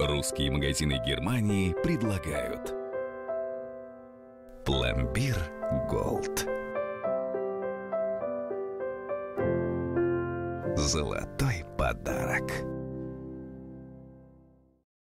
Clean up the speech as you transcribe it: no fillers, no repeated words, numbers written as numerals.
Русские магазины Германии предлагают пломбир Голд. Золотой подарок.